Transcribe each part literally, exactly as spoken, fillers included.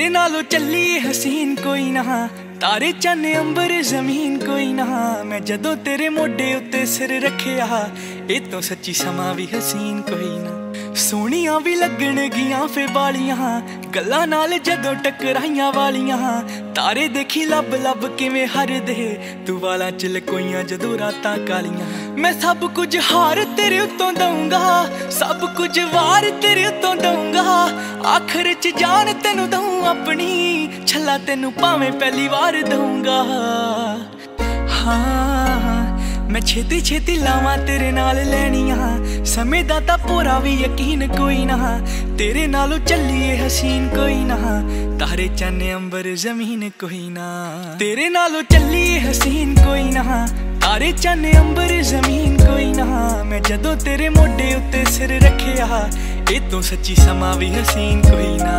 तेरे नालों चली हसीन कोई ना, तारे चन्ने अंबर जमीन कोई ना। मैं जदों तेरे मोढे उत्ते सिर रखिया, ए तो सच्ची समा भी हसीन कोई ना। सोहणियां भी लगण गियां फे बालियां, गल्लां नाल जदों टकराइयां वालियां। तारे देखी लब लब किवें हरदे, तू वालां च लकोइयां जदों रातां कालियां। मैं सब कुछ हार तेरे उत्तों दूंगा, सब कुछ वार तेरे उत्तों दूंगा। आखिर च जान तेनू दूं अपनी, छला तेनू भावें पहली वार दूंगा। हाँ मैं छेती छेती लावां तेरे नाल लैनियां, समय दा तां पूरा भी यकीन कोई ना। तेरे नालों चलिए हसीन कोई ना, तारे चन्ने अंबर जमीन कोई ना। तेरे नालों चलिए हसीन कोई ना, तारे चन्ने अंबर जमीन कोई ना। मैं जदों तेरे मोढे उत्ते सिर रखिया, ए तो सच्ची समा भी हसीन कोई ना।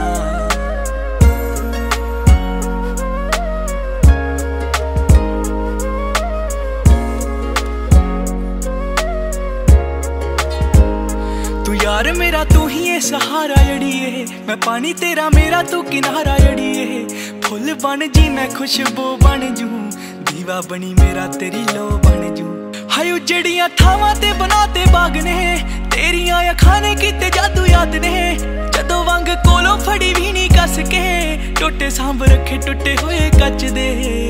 तू यार मेरा तू ही है सहारा जड़िए, मैं पानी तेरा मेरा तू किनारा जड़िए। फुल बन जी मैं खुशबू बन जू, दीवा बनी मेरा तेरी लो बन जू। हाय उजड़ियां थावां ते बनाते बाग ने, तेरियां अखां ने कीते जादू याद ने। जदों वंग कोलों फड़ी भी नहीं कस के, टोटे सांभ रखे टुटे होए कच दे।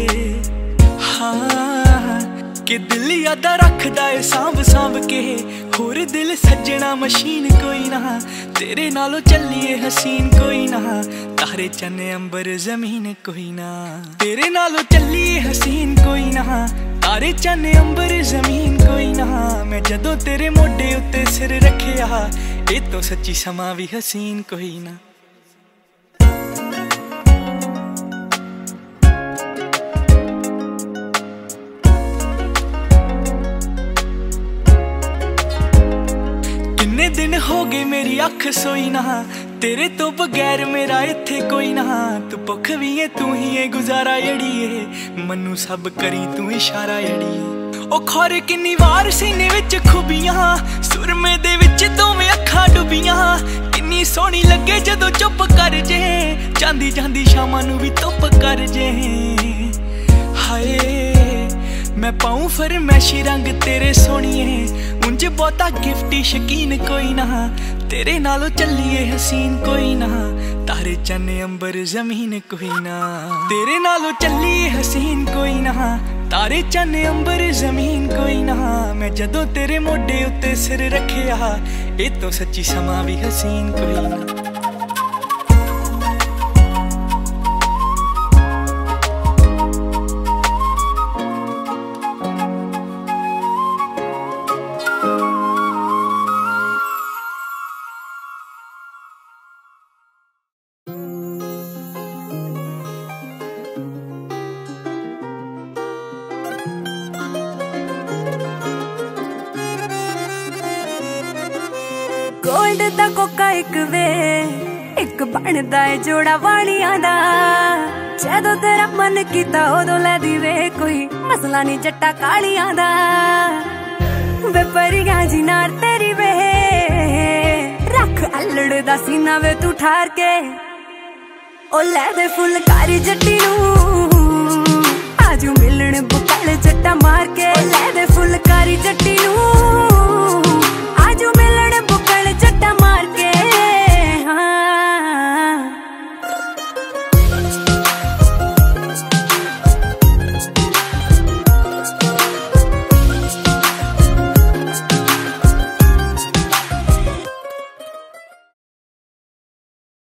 हाँ कि दिल यादा रखदा है सांभ सांभ के, होर दिल सज्जना मशीन कोई ना। तेरे नालों चलिए हसीन कोई ना, तारे चन्ने अंबर जमीन कोई ना। तेरे नालों चलिए हसीन कोई ना, तारे चन्ने अंबर जमीन कोई ना। मैं जदों तेरे मोढे उत्ते सिर रखिया, ए तो सच्ची समा भी हसीन कोई ना। किन्ने दिन हो गए मेरी अख सोई ना, तेरे तो बगैर मेरा इत्थे कोई ना। तू भुख भी है तू ही है गुजारा जड़िए, मनु सब करी तू इशारा जड़िए। ओ खौर किन्नी वार सीने विच खुबियां, सुरमे दे विच दोवें अखां डुबियां। किन्नी सोहनी लगे जदों चुप कर जे, जांदी जांदी शामां नू भी धुप कर जे। हाय मैं पाऊं फरमैशी रंग तेरे सोहणिए, उंज बहुता गिफ्टी शकीन कोई ना। तेरे नालों चलिए हसीन कोई ना, तारे चन्ने अंबर जमीन कोई ना। तेरे नालों चलिए हसीन कोई ना, तारे चन्ने अंबर जमीन कोई ना। मैं जदों तेरे मोढे उत्ते सिर रखिया, ए तो सच्ची समा भी हसीन कोई ना। गोल्ड दा कोका एक वे, एक बनदा है जोड़ा वालियां दा। जदों तेरा मन कीता उदों लै दी वे, कोई मसला नहीं जट्टा कालियां दा। वे परियां जी नार तेरी वे, रख अल्लड़ दा सीना वे तू ठार के। ओ लै दे फुलकारी जट्टी नू, आजू मिलण बुकल जट्टा मार के। लै दे फुलकारी